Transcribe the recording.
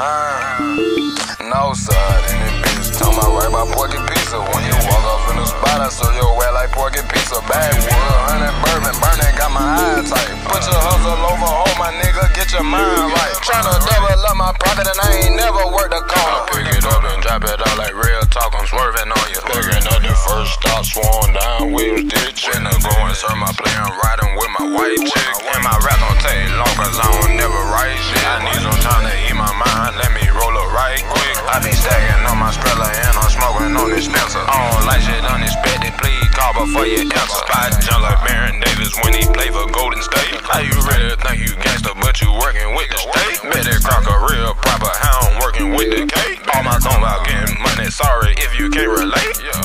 Northside in this bitch, talking about right about Porky Pizza. When you walk off in the spot, I serve your way like Porky Pizza. Backwood, 100 bourbon, burning, got my eye tight. Put your hustle over, hold my nigga, get your mind right. Tryna double up my profit and I ain't never worked a corner. Pick it up and drop it out like real talk, I'm swerving on you. Picking up the first stop, swung down, wheels ditch. In the go and serve my play, I'm riding with my white chick. And my rap don't take long cause I don't never write shit. I need some time to eat my mind, let me roll it right quick. I be stacking on my scrilla and I'm smoking on this Spencer. I don't like shit unexpected, please call before you answer. Spot jump like Baron Davis when he play for Golden State. How you really think you gangsta but you working with the state? Bet that Crocker real proper, how I'm working with the cake. All my song about getting money, sorry if you can't relate.